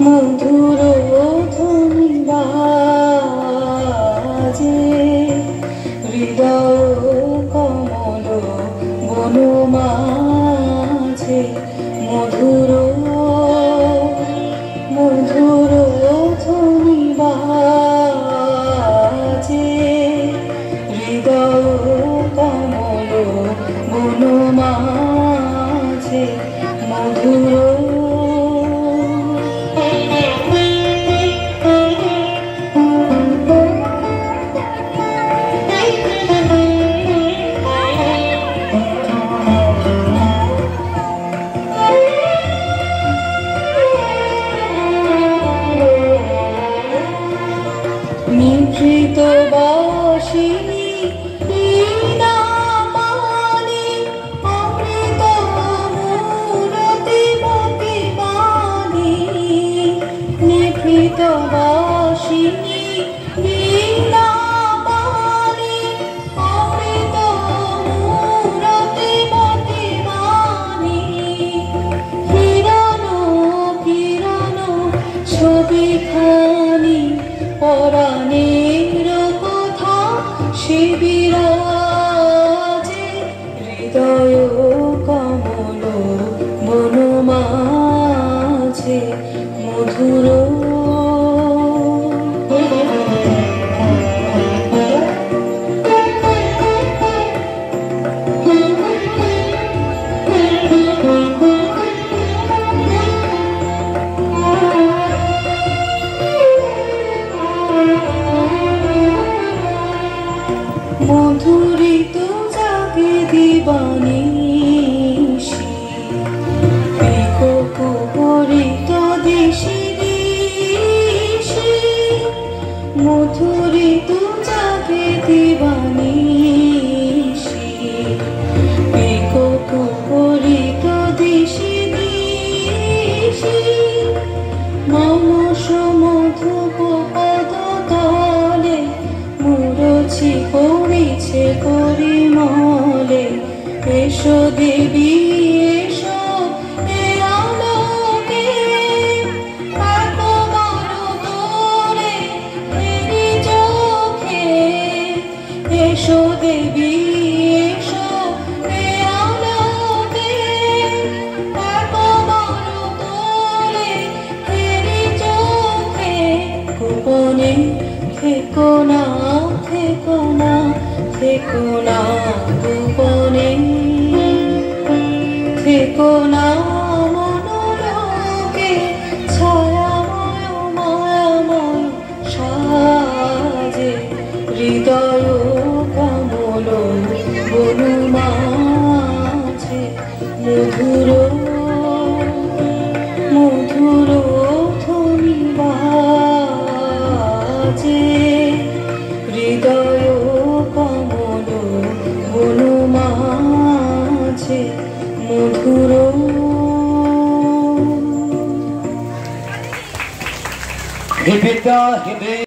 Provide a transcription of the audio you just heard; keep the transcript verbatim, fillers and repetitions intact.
মধুর ধ্বনি বাজে হৃদয় কমল বন মাঝে মধুর মধুর ধ্বনি বাজে হৃদয় কমল বন মাঝে মধুর নিভৃত বাসিনী বীণা পানি অমৃত মূরতি মতি বাণী নিভৃত বাসিনী বীণা পানি অমৃত মূরতি মতি বাণী কিরণ কিরণ ছবি খানি পরাণের কথা সে বিরাজে হৃদয় কমল বন মাঝে মধুর মধুরিত জাগে দিবানিশি পিকোপরিত দিশি দিশি মধুরিত জাগে দিবানিশি পিকোপরিত দিশি দিশি মানস মধুপ পদ তলে মুরছি করিছে করিমলে এসো দেবী এসো এ আলোকে একবার তোরে ফেরি চোখে এসো দেবী এসো এ আলোকে একবার তোরে ফেরি চোখে গোপনে থেকো না থেকো না থেকো না গোপনে থেকো না মনোলোকে ছায়াময় মায়াময় সাজে হৃদয় কমল বন মাঝে মধুর মধুর ধ্বনি বাজে হৃদয় কমল বন মাঝে মধুর। Hibita hibi